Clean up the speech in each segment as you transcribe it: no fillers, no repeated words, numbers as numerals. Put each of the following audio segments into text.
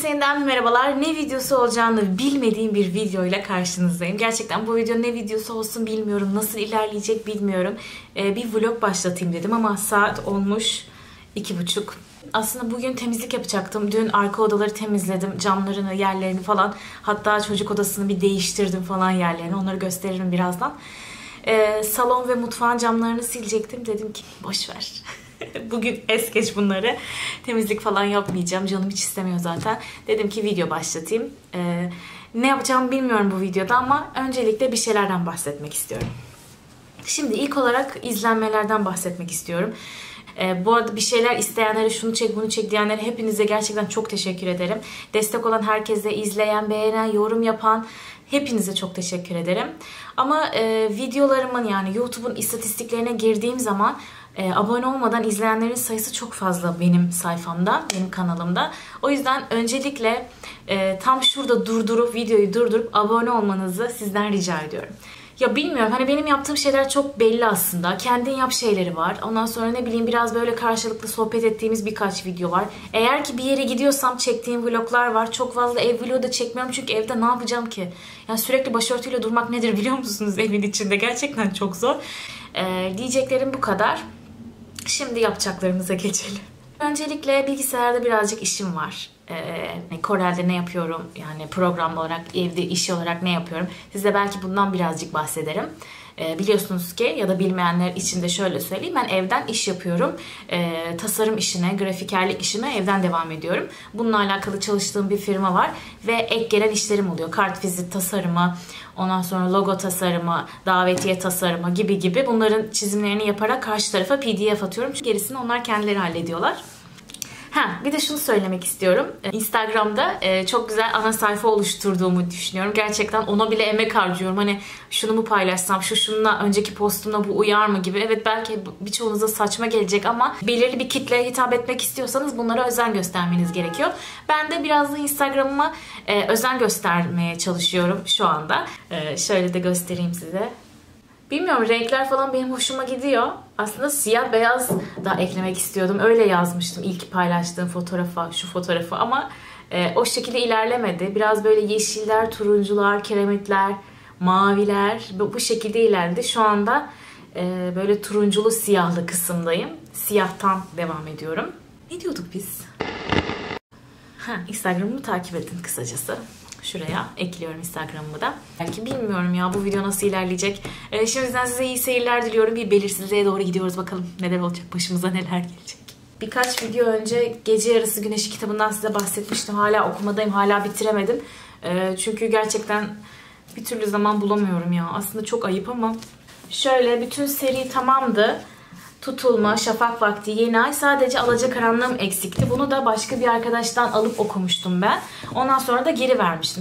Herkese yeniden merhabalar. Ne videosu olacağını bilmediğim bir videoyla karşınızdayım. Gerçekten bu video ne videosu olsun bilmiyorum. Nasıl ilerleyecek bilmiyorum. Bir vlog başlatayım dedim ama saat olmuş 2:30. Aslında bugün temizlik yapacaktım. Dün arka odaları temizledim. Camlarını, yerlerini falan. Hatta çocuk odasını bir değiştirdim falan yerlerini. Onları gösteririm birazdan. Salon ve mutfağın camlarını silecektim. Dedim ki boş ver. Bugün es geç bunları. Temizlik falan yapmayacağım. Canım hiç istemiyor zaten. Dedim ki video başlatayım. Ne yapacağımı bilmiyorum bu videoda ama öncelikle bir şeylerden bahsetmek istiyorum. Şimdi ilk olarak izlenmelerden bahsetmek istiyorum. Bu arada bir şeyler isteyenlere, şunu çek bunu çek diyenlere hepinize gerçekten çok teşekkür ederim. Destek olan herkese, izleyen, beğenen, yorum yapan hepinize çok teşekkür ederim. Ama videolarımın, yani YouTube'un istatistiklerine girdiğim zaman abone olmadan izleyenlerin sayısı çok fazla benim sayfamda, benim kanalımda. O yüzden öncelikle tam şurada videoyu durdurup abone olmanızı sizden rica ediyorum. Ya bilmiyorum, hani benim yaptığım şeyler çok belli aslında. Kendin yap şeyleri var. Ondan sonra ne bileyim biraz böyle karşılıklı sohbet ettiğimiz birkaç video var. Eğer ki bir yere gidiyorsam çektiğim vloglar var. Çok fazla ev vlogu da çekmiyorum çünkü evde ne yapacağım ki? Yani sürekli başörtüyle durmak nedir biliyor musunuz evin içinde? Gerçekten çok zor. Diyeceklerim bu kadar. Şimdi yapacaklarımıza geçelim. Öncelikle bilgisayarda birazcık işim var. Corel'de ne yapıyorum, yani program olarak, evde iş olarak ne yapıyorum, size belki bundan birazcık bahsederim. Biliyorsunuz ki, ya da bilmeyenler için de şöyle söyleyeyim, ben evden iş yapıyorum. Tasarım işine, grafikerlik işime evden devam ediyorum. Bununla alakalı çalıştığım bir firma var ve ek gelen işlerim oluyor. Kartvizit tasarımı, ondan sonra logo tasarımı, davetiye tasarımı gibi bunların çizimlerini yaparak karşı tarafa PDF atıyorum. Çünkü gerisini onlar kendileri hallediyorlar. Bir de şunu söylemek istiyorum. Instagram'da çok güzel ana sayfa oluşturduğumu düşünüyorum. Gerçekten ona bile emek harcıyorum. Hani şunu mu paylaşsam, şununla önceki postumla bu uyar mı gibi. Evet, belki birçoğunuza saçma gelecek ama belirli bir kitleye hitap etmek istiyorsanız bunlara özen göstermeniz gerekiyor. Ben de biraz da Instagram'ıma özen göstermeye çalışıyorum şu anda. Şöyle de göstereyim size. Bilmiyorum, renkler falan benim hoşuma gidiyor. Aslında siyah beyaz da eklemek istiyordum. Öyle yazmıştım ilk paylaştığım fotoğrafa, şu fotoğrafı ama o şekilde ilerlemedi. Biraz böyle yeşiller, turuncular, kiremitler, maviler bu şekilde ilerledi. Şu anda böyle turunculu siyahlı kısımdayım. Siyahtan devam ediyorum. Ne diyorduk biz? Instagram'ımı takip edin kısacası. Şuraya ekliyorum Instagram'ımı da. Belki bilmiyorum ya bu video nasıl ilerleyecek. Şimdiden size iyi seyirler diliyorum. Bir belirsizliğe doğru gidiyoruz, bakalım neler olacak, başımıza neler gelecek. Birkaç video önce Gece Yarısı Güneşi kitabından size bahsetmiştim. Hala okumadayım, hala bitiremedim. Çünkü gerçekten bir türlü zaman bulamıyorum ya. Aslında çok ayıp ama. Şöyle bütün seri tamamdı. Tutulma, Şafak Vakti, Yeni Ay, sadece Alacakaranlığım eksikti. Bunu da başka bir arkadaştan alıp okumuştum ben. Ondan sonra da geri vermiştim.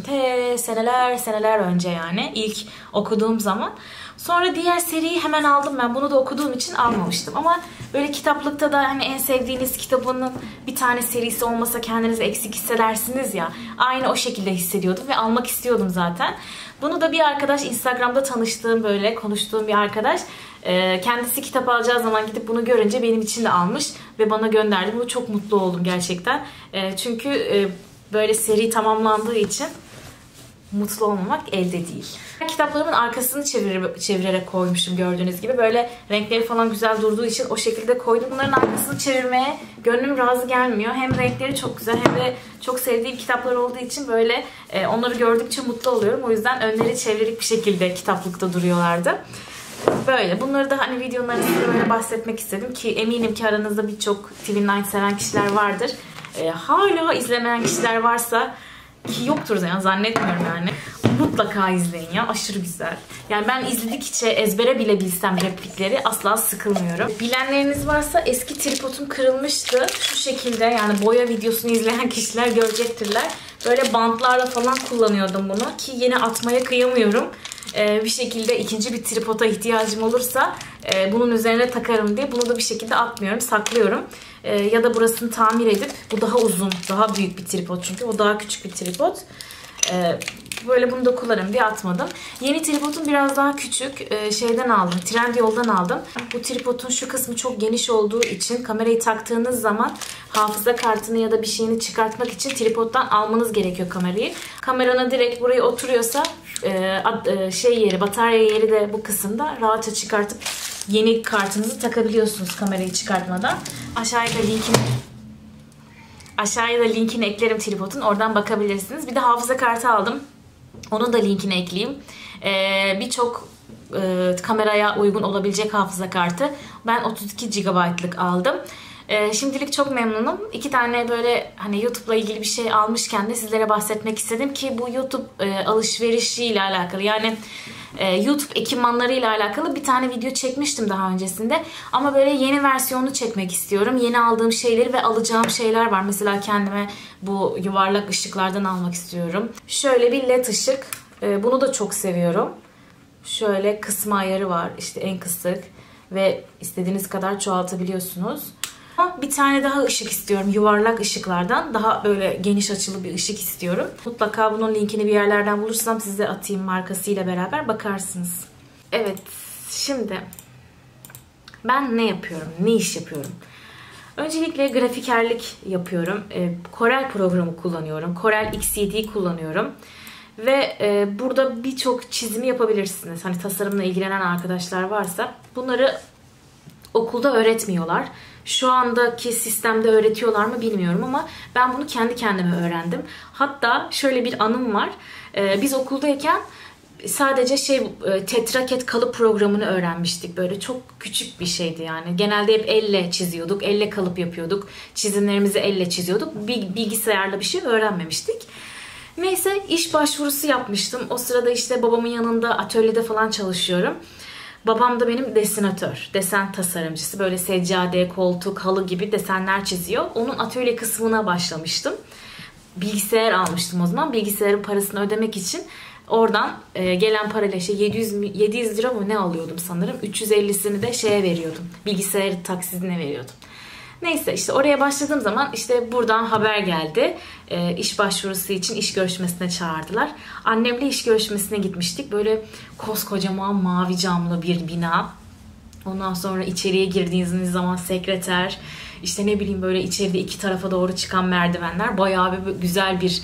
Seneler önce, yani ilk okuduğum zaman. Sonra diğer seriyi hemen aldım ben. Bunu da okuduğum için almamıştım. Ama böyle kitaplıkta da hani en sevdiğiniz kitabının bir tane serisi olmasa kendinizi eksik hissedersiniz ya. Aynı o şekilde hissediyordum ve almak istiyordum zaten. Bunu da bir arkadaş, Instagram'da tanıştığım, böyle konuştuğum bir arkadaş, kendisi kitap alacağı zaman gidip bunu görünce benim için de almış ve bana gönderdi. Bunu çok mutlu oldum gerçekten. Çünkü böyle seri tamamlandığı için mutlu olmamak elde değil. Kitaplarımın arkasını çevirerek koymuşum gördüğünüz gibi. Böyle renkleri falan güzel durduğu için o şekilde koydum. Bunların arkasını çevirmeye gönlüm razı gelmiyor. Hem renkleri çok güzel hem de çok sevdiğim kitaplar olduğu için böyle onları gördükçe mutlu oluyorum. O yüzden önleri çevirip bir şekilde kitaplıkta duruyorlardı. Böyle. Bunları da hani videonun arasında böyle bahsetmek istedim ki eminim ki aranızda birçok Twin Night seven kişiler vardır. Hala izlemeyen kişiler varsa, ki yoktur yani, zannetmiyorum yani. Mutlaka izleyin ya, aşırı güzel. Yani ben izledikçe ezbere bile bilsem replikleri asla sıkılmıyorum. Bilenleriniz varsa eski tripodum kırılmıştı. Şu şekilde, yani boya videosunu izleyen kişiler görecektirler. Böyle bantlarla falan kullanıyordum bunu ki yine atmaya kıyamıyorum. Bir şekilde ikinci bir tripoda ihtiyacım olursa bunun üzerine takarım diye bunu da bir şekilde atmıyorum, saklıyorum. Ya da burasını tamir edip, bu daha uzun, daha büyük bir tripod çünkü o daha küçük bir tripod. Böyle bunu da kullanırım diye atmadım. Yeni tripodum biraz daha küçük. Şeyden aldım. Trendyol'dan aldım. Bu tripodun şu kısmı çok geniş olduğu için kamerayı taktığınız zaman hafıza kartını ya da bir şeyini çıkartmak için tripoddan almanız gerekiyor kamerayı. Kameranın direkt buraya oturuyorsa batarya yeri de bu kısımda, rahatça çıkartıp yeni kartınızı takabiliyorsunuz kamerayı çıkartmadan. Aşağıya da linkini eklerim tripodun. Oradan bakabilirsiniz. Bir de hafıza kartı aldım. Onun da linkini ekleyeyim. Birçok kameraya uygun olabilecek hafıza kartı. Ben 32 GB'lık aldım. Şimdilik çok memnunum. 2 tane böyle hani YouTube'la ilgili bir şey almışken de sizlere bahsetmek istedim ki bu YouTube alışverişiyle alakalı, yani YouTube ekipmanlarıyla alakalı bir tane video çekmiştim daha öncesinde. Ama böyle yeni versiyonunu çekmek istiyorum. Yeni aldığım şeyleri ve alacağım şeyler var. Mesela kendime bu yuvarlak ışıklardan almak istiyorum. Şöyle bir led ışık. Bunu da çok seviyorum. Şöyle kısma ayarı var. İşte en kısık ve istediğiniz kadar çoğaltabiliyorsunuz. Bir tane daha ışık istiyorum. Yuvarlak ışıklardan. Daha böyle geniş açılı bir ışık istiyorum. Mutlaka bunun linkini bir yerlerden bulursam size atayım, markasıyla beraber bakarsınız. Evet, şimdi ben ne yapıyorum? Ne iş yapıyorum? Öncelikle grafikerlik yapıyorum. Corel programı kullanıyorum. Corel X7'yi kullanıyorum. Ve burada birçok çizimi yapabilirsiniz. Hani tasarımla ilgilenen arkadaşlar varsa bunları okulda öğretmiyorlar. Şu andaki sistemde öğretiyorlar mı bilmiyorum ama ben bunu kendi kendime öğrendim. Hatta şöyle bir anım var. Biz okuldayken sadece tetraket kalıp programını öğrenmiştik. Böyle çok küçük bir şeydi yani. Genelde hep elle çiziyorduk. Elle kalıp yapıyorduk. Çizimlerimizi elle çiziyorduk. Bilgisayarla bir şey öğrenmemiştik. Neyse, iş başvurusu yapmıştım. O sırada işte babamın yanında atölyede falan çalışıyorum. Babam da benim desenatör, desen tasarımcısı. Böyle seccade, koltuk, halı gibi desenler çiziyor. Onun atölye kısmına başlamıştım. Bilgisayar almıştım o zaman. Bilgisayarın parasını ödemek için oradan gelen parayla 700 lira mı ne alıyordum sanırım. 350'sini de şeye veriyordum. Bilgisayar taksidine veriyordum. Neyse, işte oraya başladığım zaman işte buradan haber geldi. İş başvurusu için iş görüşmesine çağırdılar. Annemle iş görüşmesine gitmiştik. Böyle koskocaman mavi camlı bir bina. Ondan sonra içeriye girdiğiniz zaman sekreter, işte ne bileyim böyle içeride iki tarafa doğru çıkan merdivenler, bayağı bir güzel bir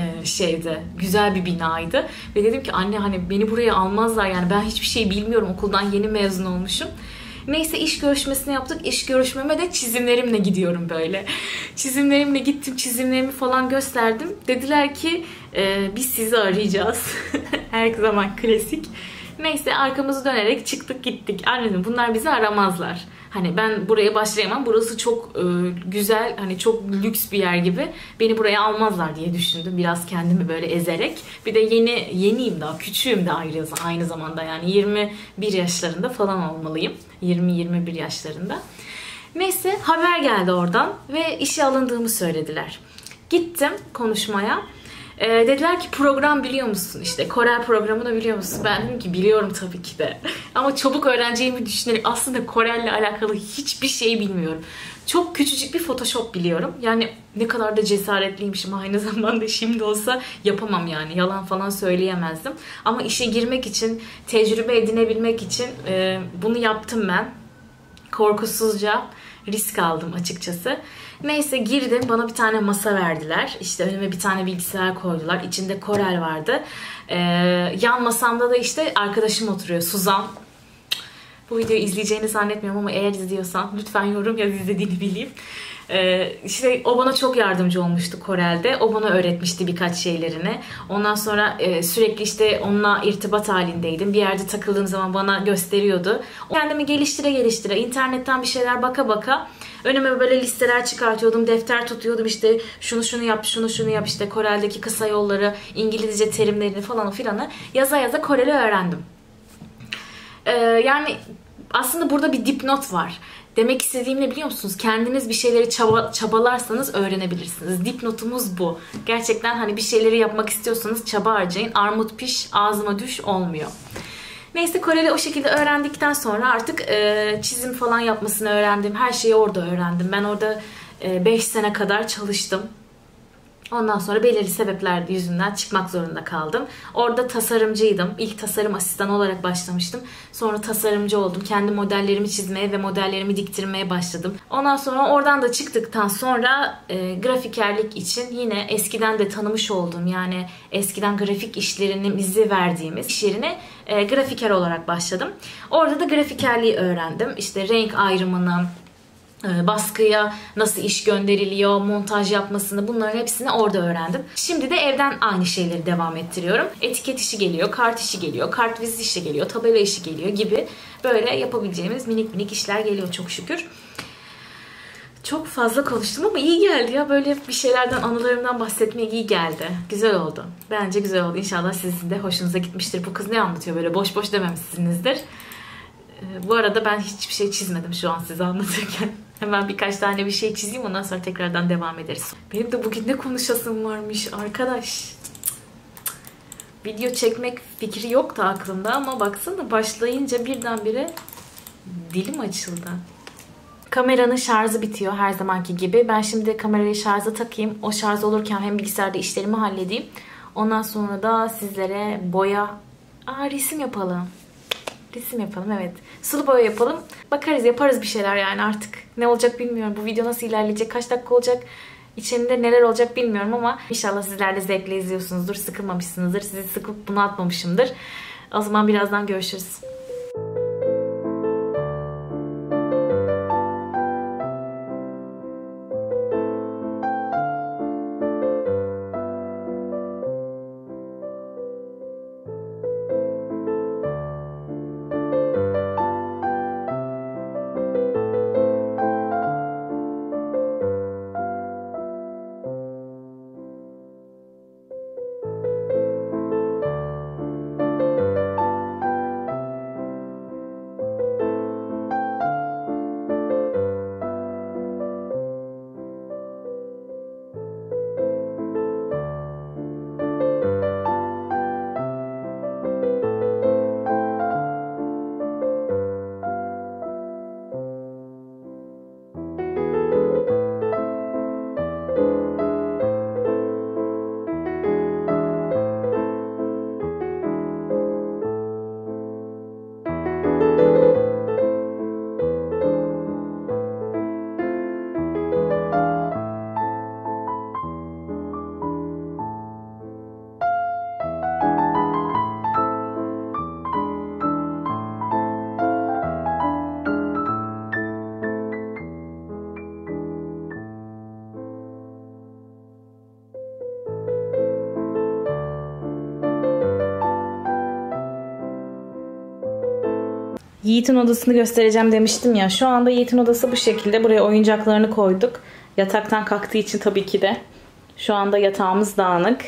güzel bir binaydı. Ve dedim ki anne, hani beni buraya almazlar, yani ben hiçbir şey bilmiyorum, okuldan yeni mezun olmuşum. Neyse, iş görüşmesini yaptık. İş görüşmeme de çizimlerimle gidiyorum böyle. Çizimlerimle gittim. Çizimlerimi falan gösterdim. Dediler ki biz sizi arayacağız. Her zaman klasik. Neyse, arkamızı dönerek çıktık gittik. Anladım, bunlar bizi aramazlar. Hani ben buraya başlayamam. Burası çok güzel, hani çok lüks bir yer gibi. Beni buraya almazlar diye düşündüm. Biraz kendimi böyle ezerek. Bir de yeniyim, daha küçüğüm de aynı zamanda. Yani 21 yaşlarında falan olmalıyım. 20-21 yaşlarında. Neyse, haber geldi oradan ve işe alındığımı söylediler. Gittim konuşmaya. Dediler ki program biliyor musun? İşte Corel programını biliyor musun? Ben dedim ki biliyorum tabii ki de. Ama çabuk öğreneceğimi düşünerek aslında Corel'le alakalı hiçbir şey bilmiyorum. Çok küçücük bir Photoshop biliyorum. Yani ne kadar da cesaretliymişim aynı zamanda, şimdi olsa yapamam yani. Yalan falan söyleyemezdim. Ama işe girmek için, tecrübe edinebilmek için bunu yaptım ben. Korkusuzca risk aldım açıkçası. Neyse, girdim, bana bir tane masa verdiler. İşte önüme bir tane bilgisayar koydular. İçinde Corel vardı. Yan masamda da işte arkadaşım oturuyor, Suzan. Bu videoyu izleyeceğini zannetmiyorum ama eğer izliyorsan lütfen yorum yaz, izlediğini bileyim. İşte o bana çok yardımcı olmuştu Corel'de. O bana öğretmişti birkaç şeylerini. Ondan sonra sürekli işte onunla irtibat halindeydim. Bir yerde takıldığım zaman bana gösteriyordu. Kendimi geliştire internetten bir şeyler baka önüme böyle listeler çıkartıyordum. Defter tutuyordum, işte şunu yap, şunu yap, işte Corel'deki kısa yolları, İngilizce terimlerini falan filanı yaza Corel'i öğrendim. Yani aslında burada bir dipnot var. Demek istediğim ne biliyor musunuz? Kendiniz bir şeyleri çabalarsanız öğrenebilirsiniz. Dipnotumuz bu. Gerçekten hani bir şeyleri yapmak istiyorsanız çaba harcayın. Armut piş, ağzıma düş olmuyor. Neyse, Corel'i o şekilde öğrendikten sonra artık çizim falan yapmasını öğrendim. Her şeyi orada öğrendim. Ben orada 5 sene kadar çalıştım. Ondan sonra belirli sebepler yüzünden çıkmak zorunda kaldım. Orada tasarımcıydım. İlk tasarım asistanı olarak başlamıştım. Sonra tasarımcı oldum. Kendi modellerimi çizmeye ve modellerimi diktirmeye başladım. Ondan sonra oradan da çıktıktan sonra grafikerlik için yine eskiden de tanımış olduğum, yani eskiden grafik işlerinin bizi verdiğimiz iş yerine grafiker olarak başladım. Orada da grafikerliği öğrendim. İşte renk ayrımını, baskıya nasıl iş gönderiliyor, montaj yapmasını, bunların hepsini orada öğrendim. Şimdi de evden aynı şeyleri devam ettiriyorum. Etiket işi geliyor, kart işi geliyor, kartvizit işi geliyor, tabela işi geliyor gibi böyle yapabileceğimiz minik minik işler geliyor çok şükür. Çok fazla konuştum ama iyi geldi ya. Böyle bir şeylerden, anılarımdan bahsetmeye iyi geldi. Güzel oldu. Bence güzel oldu. İnşallah sizin de hoşunuza gitmiştir. Bu kız ne anlatıyor böyle, boş boş dememişsinizdir. Bu arada ben hiçbir şey çizmedim şu an size anlatırken. Hemen birkaç tane bir şey çizeyim, ondan sonra tekrardan devam ederiz. Benim de bugün ne konuşasım varmış arkadaş. Video çekmek fikri yoktu aklımda ama baksana başlayınca birdenbire dilim açıldı. Kameranın şarjı bitiyor her zamanki gibi. Ben şimdi kamerayı şarja takayım. O şarj olurken hem bilgisayarda işlerimi halledeyim. Ondan sonra da sizlere resim yapalım. Resim yapalım, evet. Sulu boya yapalım. Bakarız, yaparız bir şeyler yani artık. Ne olacak bilmiyorum. Bu video nasıl ilerleyecek, kaç dakika olacak, içinde neler olacak bilmiyorum ama inşallah sizler de zevkle izliyorsunuzdur, sıkılmamışsınızdır. Sizi sıkıp bunaltmamışımdır. O zaman birazdan görüşürüz. Yiğit'in odasını göstereceğim demiştim ya. Şu anda Yiğit'in odası bu şekilde. Buraya oyuncaklarını koyduk. Yataktan kalktığı için tabii ki de. Şu anda yatağımız dağınık.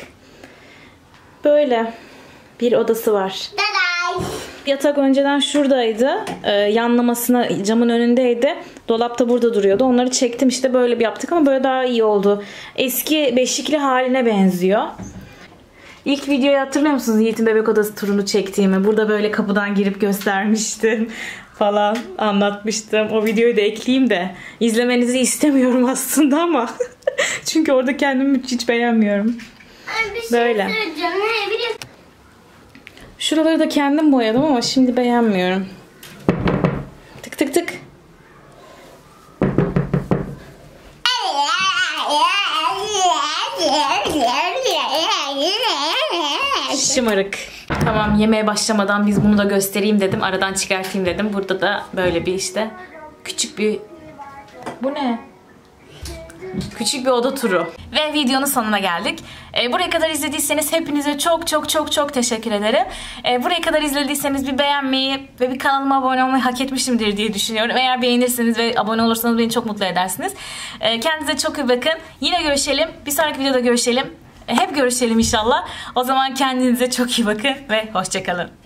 Böyle bir odası var. Yatak önceden şuradaydı. Yanlamasına camın önündeydi. Dolap da burada duruyordu. Onları çektim, işte böyle bir yaptık ama böyle daha iyi oldu. Eski beşikli haline benziyor. İlk videoyu hatırlıyor musunuz? Yiğit'in bebek odası turunu çektiğimi. Burada böyle kapıdan girip göstermiştim falan, anlatmıştım. O videoyu da ekleyeyim de. İzlemenizi istemiyorum aslında ama. Çünkü orada kendimi hiç beğenmiyorum. Böyle. Şuraları da kendim boyadım ama şimdi beğenmiyorum. Tık tık tık. Şımarık. Tamam, yemeğe başlamadan biz bunu da göstereyim dedim. Aradan çıkartayım dedim. Burada da böyle bir işte küçük bir... Bu ne? Küçük bir oda turu. Ve videonun sonuna geldik. Buraya kadar izlediyseniz hepinize çok teşekkür ederim. Buraya kadar izlediyseniz bir beğenmeyi ve bir kanalıma abone olmayı hak etmişimdir diye düşünüyorum. Eğer beğenirseniz ve abone olursanız beni çok mutlu edersiniz. Kendinize çok iyi bakın. Yine görüşelim. Bir sonraki videoda görüşelim. Hep görüşelim inşallah. O zaman kendinize çok iyi bakın ve hoşça kalın.